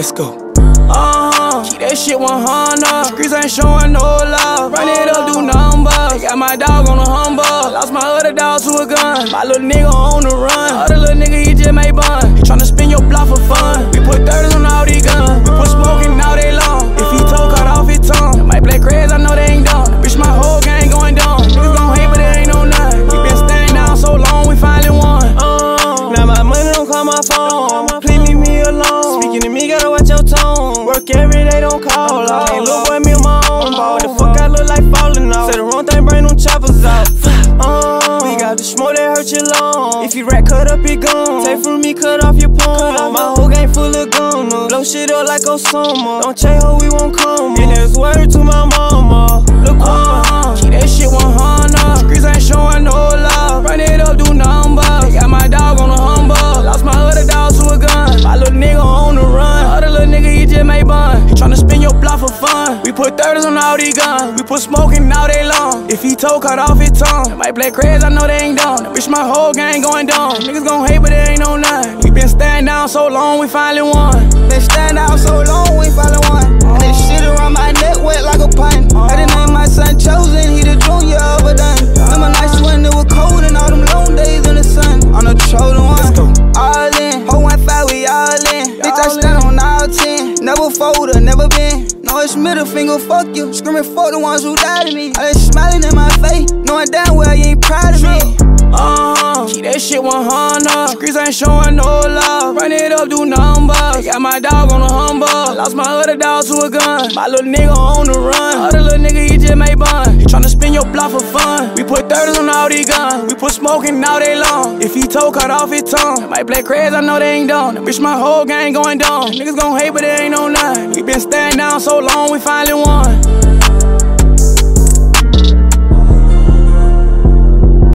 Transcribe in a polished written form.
Let's go. Keep that shit 100. Streets ain't showing no love. Run it up, do numbers. Got my dog on the humble. Lost my other dog to a gun. My little nigga on the run. Other little nigga, he just made bun. Tryna spin your block for fun. We put 30s on all these guns. We put smoking all day long. If he toe cut off his tongue. My black creds, I know they ain't done. Bitch, my whole gang going down. Niggas gon' hate, but it ain't no none. We been staying down so long, we finally won. Now my money don't call my phone. Please leave me alone. Speaking to me, gotta watch your tone. Work every day, don't call off. Hey, little boy, me on my own ball. What the fuck I look like falling off? Said the wrong thing, bring them choppers out. We got the smoke that hurt your lung. If you rat cut up, it gone. Take from me, cut off your palm. My whole gang full of gun. Blow shit up like Osama. Don't chase her, we won't come. And there's word to my mama. Look on. Keep that shit 100. Streets ain't showing no love. Run it up, do numbers. Got my dog on the humble. Lost my other dog to a gun. My little nigga on the run. Other little nigga, he just made bun. Tryna spin your block for fun. We put 30s on all these guns. We put smoking all day long. If he toe cut off his tongue. My black creds, I know they ain't done. Bitch, my whole gang going down. Niggas gon' hate, but it ain't no none. We been staying down so long, we finally won. Been staying down so long, we finally won. And this shit around my neck wet like a pint. I didn't name my son Chosen, he the junior overdone. Remember nights when it was cold and all them long days in the sun. I'm the chosen one. All in, whole 1-5, we all in. Bitch, I stand on all 10. Never fold or never been. No, it's middle finger, fuck you. Screaming fuck the ones who died to me. I just smiling in my face, knowing damn well you ain't proud of me. Keep that shit 100. Streets ain't showing no love. Run it up, do numbers. Got my dog on the humble. Lost my other dog to a gun. My little nigga on the run. Other little nigga, he just made bun. Tryna spin your block for fun. We put 30s on all these guns. We put smoking all day long. If he toe cut off his tongue. My black creds, I know they ain't done. Bitch, my whole gang going down. Niggas gon' hate, but it ain't no none. We been staying down so long, we finally won.